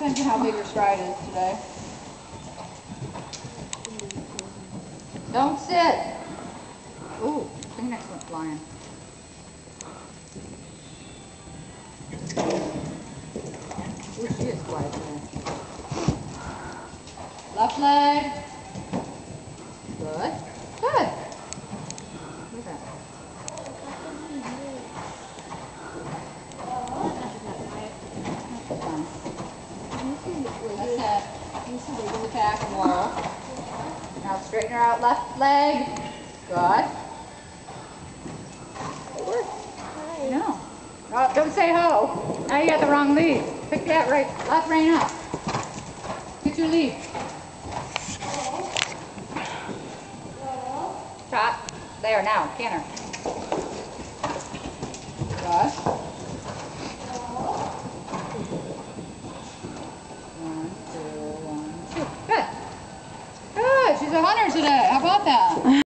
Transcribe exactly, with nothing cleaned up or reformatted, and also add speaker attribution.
Speaker 1: Depends on how big your stride is today. Don't sit. Ooh, Kleenex went flying. Ooh, she is quiet today. Left leg. Good. Good. Look at that. That's it. Pull back and roll. Now straighten her out left leg. Good. No. Oh, don't say ho. Now you got the wrong lead. Pick that right, left rein up. Get your lead. Trot. There now. Canter. Good. One, two, one, two. Good. Good. She's a hunter today. How about that?